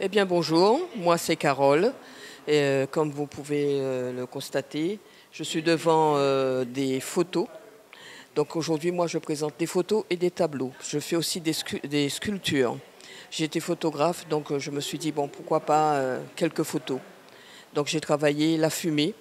Eh bien bonjour, moi c'est Carole et comme vous pouvez le constater, je suis devant des photos. Donc aujourd'hui moi je présente des photos et des tableaux. Je fais aussi des sculptures. J'ai été photographe donc je me suis dit bon pourquoi pas quelques photos. Donc j'ai travaillé la fumée.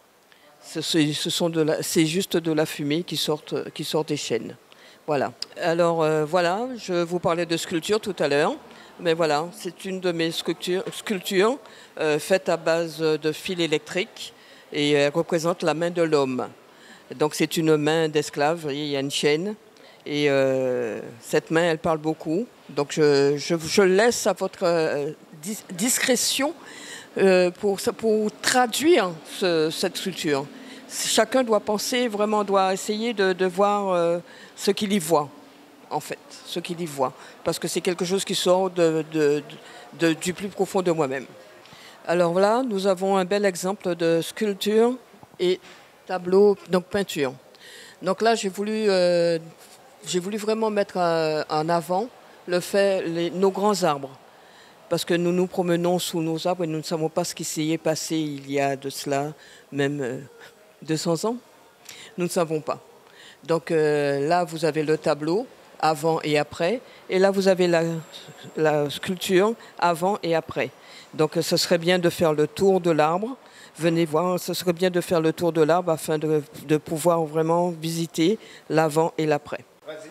C'est juste de la fumée qui sort des chaînes. Voilà. Alors voilà, je vous parlais de sculpture tout à l'heure. Mais voilà, c'est une de mes sculptures faite à base de fil électrique et elle représente la main de l'homme. Donc c'est une main d'esclave, vous voyez, il y a une chaîne et cette main, elle parle beaucoup. Donc je laisse à votre discrétion pour traduire cette sculpture. Chacun doit penser, vraiment doit essayer de voir ce qu'il y voit. En fait, ce qu'il y voit, parce que c'est quelque chose qui sort du plus profond de moi-même. Alors là, nous avons un bel exemple de sculpture et tableau, donc peinture. Donc là, j'ai voulu vraiment mettre en avant nos grands arbres, parce que nous nous promenons sous nos arbres et nous ne savons pas ce qui s'y est passé il y a de cela même 200 ans. Nous ne savons pas. Donc là, vous avez le tableau avant et après. Et là, vous avez la sculpture avant et après. Donc, ce serait bien de faire le tour de l'arbre. Venez voir, ce serait bien de faire le tour de l'arbre afin de pouvoir vraiment visiter l'avant et l'après. Vas-y.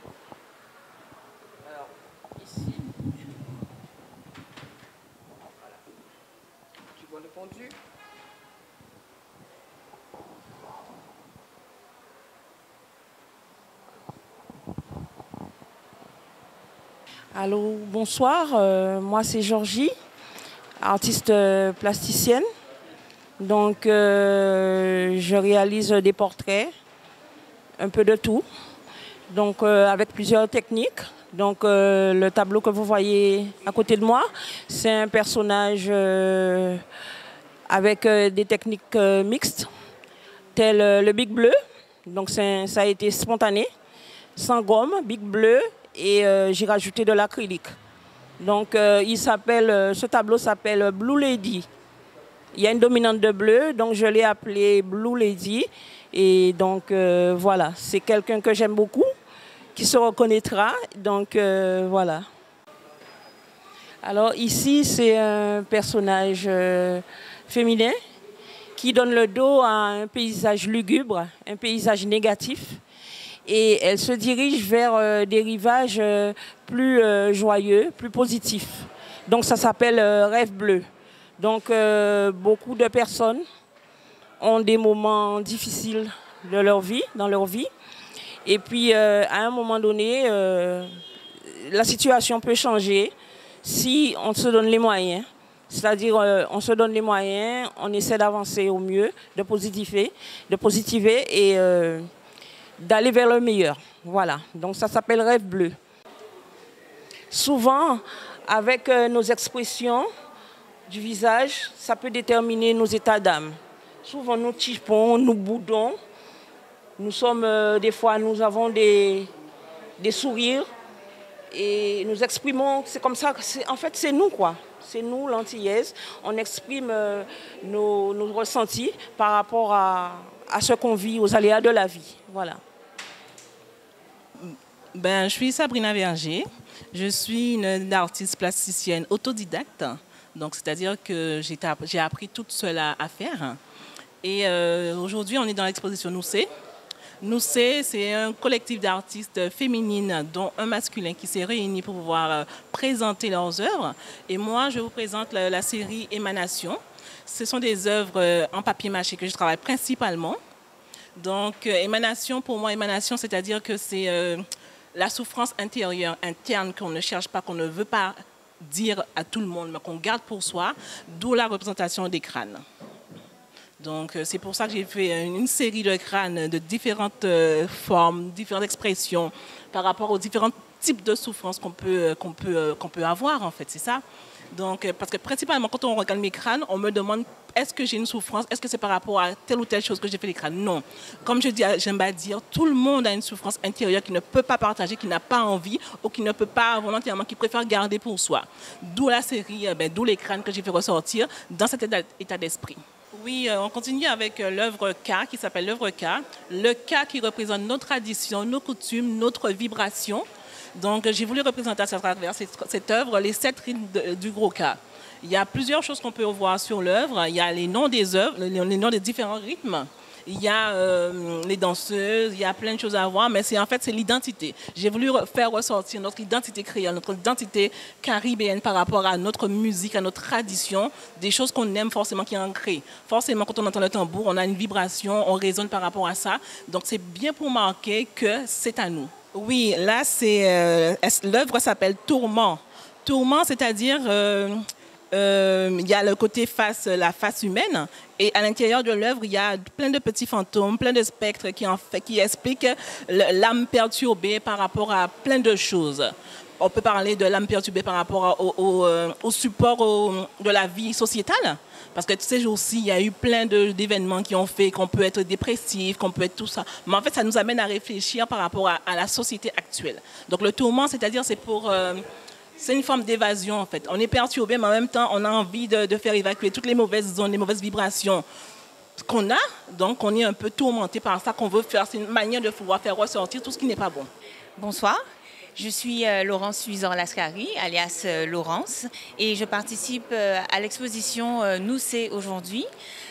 Alors, ici, voilà. Tu vois le pendu ? Allô, bonsoir. Moi, c'est Georgie, artiste plasticienne. Donc, je réalise des portraits, un peu de tout. Donc, avec plusieurs techniques. Donc, le tableau que vous voyez à côté de moi, c'est un personnage avec des techniques mixtes, tel le Big Bleu. Donc, ça a été spontané, sans gomme, Big Bleu. Et j'ai rajouté de l'acrylique. Donc ce tableau s'appelle Blue Lady. Il y a une dominante de bleu, donc je l'ai appelé Blue Lady. Et donc voilà, c'est quelqu'un que j'aime beaucoup, qui se reconnaîtra. Donc voilà. Alors ici, c'est un personnage féminin qui donne le dos à un paysage lugubre, un paysage négatif. Et elle se dirige vers des rivages plus joyeux, plus positifs. Donc ça s'appelle Rêve bleu. Donc beaucoup de personnes ont des moments difficiles de leur vie, dans leur vie. Et puis à un moment donné, la situation peut changer si on se donne les moyens. C'est-à-dire on se donne les moyens, on essaie d'avancer au mieux, de positiver et d'aller vers le meilleur. Voilà, donc ça s'appelle Rêve bleu. Souvent, avec nos expressions du visage, ça peut déterminer nos états d'âme. Souvent, nous typons, nous boudons. Des fois, nous avons des sourires et nous exprimons, c'est comme ça, en fait, c'est nous, quoi. C'est nous, l'Antillaise. On exprime nos ressentis par rapport à ce qu'on vit, aux aléas de la vie. Voilà. Je suis Sabrina Verger. Je suis une artiste plasticienne autodidacte. Donc, c'est-à-dire que j'ai appris toute seule à faire. Et aujourd'hui, on est dans l'exposition Noussé. Noussé, c'est un collectif d'artistes féminines, dont un masculin, qui s'est réuni pour pouvoir présenter leurs œuvres. Et moi, je vous présente la série Émanation. Ce sont des œuvres en papier mâché que je travaille principalement. Donc, émanation, pour moi, émanation, c'est-à-dire que c'est la souffrance intérieure, interne, qu'on ne cherche pas, qu'on ne veut pas dire à tout le monde, mais qu'on garde pour soi, d'où la représentation des crânes. Donc, c'est pour ça que j'ai fait une série de crânes de différentes formes, différentes expressions, par rapport aux différentes type de souffrance qu'on peut avoir, en fait, c'est ça. Donc, parce que principalement, quand on regarde mes crânes, on me demande est-ce que j'ai une souffrance, est-ce que c'est par rapport à telle ou telle chose que j'ai fait les crânes? Non. Comme j'aime à dire, tout le monde a une souffrance intérieure qu'il ne peut pas partager, qu'il n'a pas envie ou qu'il ne peut pas volontairement, qu'il préfère garder pour soi. D'où la série, d'où les crânes que j'ai fait ressortir dans cet état d'esprit. Oui, on continue avec l'œuvre K qui s'appelle l'œuvre K. Le K qui représente nos traditions, nos coutumes, notre vibration. Donc, j'ai voulu représenter à travers cette œuvre les 7 rythmes du gros K. Il y a plusieurs choses qu'on peut voir sur l'œuvre. Il y a les noms des œuvres, les noms des différents rythmes. Il y a les danseuses, il y a plein de choses à voir, mais en fait, c'est l'identité. J'ai voulu faire ressortir notre identité créole, notre identité caribéenne par rapport à notre musique, à notre tradition, des choses qu'on aime forcément, qui est ancrée. Forcément, quand on entend le tambour, on a une vibration, on résonne par rapport à ça. Donc, c'est bien pour marquer que c'est à nous. Oui, là, l'œuvre s'appelle Tourment. Tourment, c'est-à-dire, il y a le côté la face humaine, et à l'intérieur de l'œuvre, il y a plein de petits fantômes, plein de spectres qui expliquent l'âme perturbée par rapport à plein de choses. On peut parler de l'âme perturbée par rapport au support de la vie sociétale. Parce que ces jours-ci, il y a eu plein d'événements qui ont fait qu'on peut être dépressif, qu'on peut être tout ça. Mais en fait, ça nous amène à réfléchir par rapport à la société actuelle. Donc le tourment, c'est-à-dire, c'est une forme d'évasion, en fait. On est perturbé, mais en même temps, on a envie de faire évacuer toutes les mauvaises zones, les mauvaises vibrations qu'on a. Donc, on est un peu tourmenté par ça qu'on veut faire. C'est une manière de pouvoir faire ressortir tout ce qui n'est pas bon. Bonsoir. Je suis Laurence Huizor-Lascari, alias Laurence, et je participe à l'exposition Nous c'est aujourd'hui.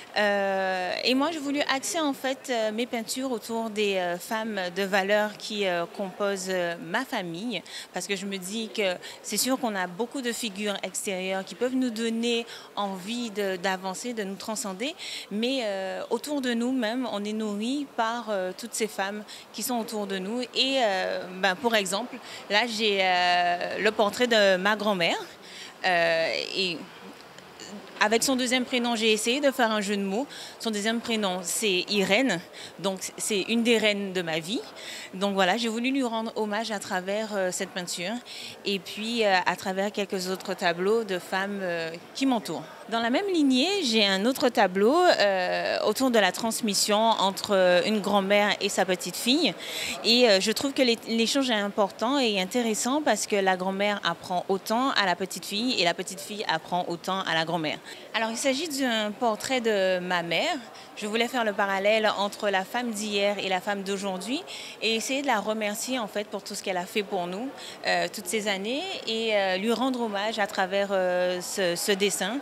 Et moi, j'ai voulu axer en fait mes peintures autour des femmes de valeur qui composent ma famille, parce que je me dis que c'est sûr qu'on a beaucoup de figures extérieures qui peuvent nous donner envie d'avancer, de nous transcender, mais autour de nous-mêmes, on est nourri par toutes ces femmes qui sont autour de nous. Et pour exemple, là, j'ai le portrait de ma grand-mère. Et avec son deuxième prénom, j'ai essayé de faire un jeu de mots. Son deuxième prénom, c'est Irène. Donc, c'est une des reines de ma vie. Donc, voilà, j'ai voulu lui rendre hommage à travers cette peinture. Et puis, à travers quelques autres tableaux de femmes qui m'entourent. Dans la même lignée, j'ai un autre tableau autour de la transmission entre une grand-mère et sa petite-fille. Et je trouve que l'échange est important et intéressant parce que la grand-mère apprend autant à la petite-fille et la petite-fille apprend autant à la grand-mère. Alors, il s'agit d'un portrait de ma mère. Je voulais faire le parallèle entre la femme d'hier et la femme d'aujourd'hui et essayer de la remercier en fait pour tout ce qu'elle a fait pour nous toutes ces années et lui rendre hommage à travers ce dessin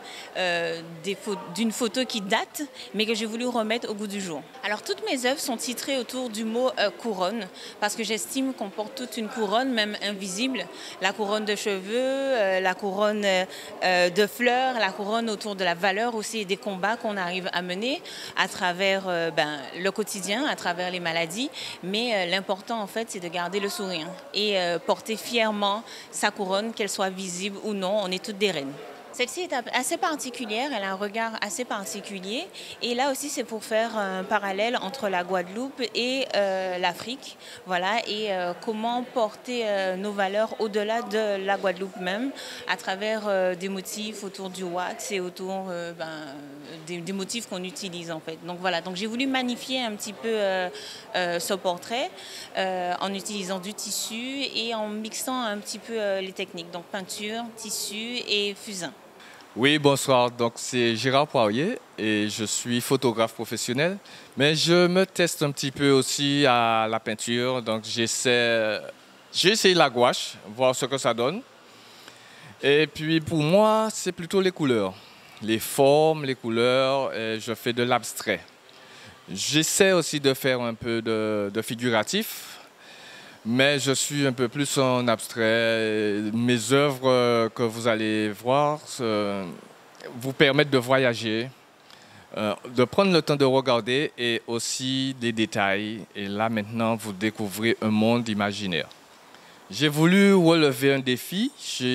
d'une photo qui date mais que j'ai voulu remettre au goût du jour. Alors toutes mes œuvres sont titrées autour du mot couronne parce que j'estime qu'on porte toute une couronne, même invisible. La couronne de cheveux, la couronne de fleurs, la couronne autour de la valeur aussi et des combats qu'on arrive à mener à travers le quotidien, à travers les maladies. Mais l'important, en fait, c'est de garder le sourire et porter fièrement sa couronne, qu'elle soit visible ou non. On est toutes des reines. Celle-ci est assez particulière, elle a un regard assez particulier. Et là aussi, c'est pour faire un parallèle entre la Guadeloupe et l'Afrique. Voilà, et comment porter nos valeurs au-delà de la Guadeloupe même, à travers des motifs autour du wax et autour des motifs qu'on utilise en fait. Donc voilà, donc j'ai voulu magnifier un petit peu ce portrait en utilisant du tissu et en mixant un petit peu les techniques. Donc peinture, tissu et fusain. Oui, bonsoir. Donc, c'est Gérard Poirier et je suis photographe professionnel. Mais je me teste un petit peu aussi à la peinture. Donc, j'ai essayé la gouache, voir ce que ça donne. Et puis, pour moi, c'est plutôt les couleurs. Les formes, les couleurs, et je fais de l'abstrait. J'essaie aussi de faire un peu de figuratif. Mais je suis un peu plus en abstrait. Mes œuvres que vous allez voir vous permettent de voyager, de prendre le temps de regarder et aussi des détails. Et là, maintenant, vous découvrez un monde imaginaire. J'ai voulu relever un défi,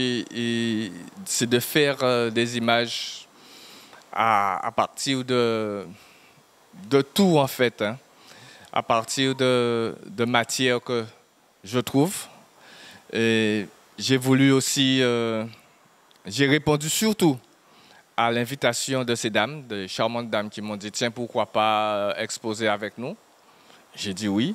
c'est de faire des images à partir de tout, en fait, hein, à partir de matière que je trouve, Et j'ai voulu aussi, j'ai répondu surtout à l'invitation de ces dames, de charmantes dames qui m'ont dit, tiens, pourquoi pas exposer avec nous? J'ai dit oui.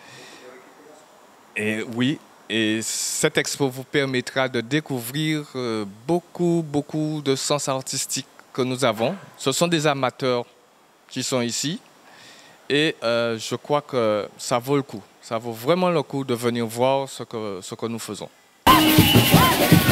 Et oui, et cette expo vous permettra de découvrir beaucoup de sens artistiques que nous avons. Ce sont des amateurs qui sont ici et je crois que ça vaut le coup. Ça vaut vraiment le coup de venir voir ce que nous faisons.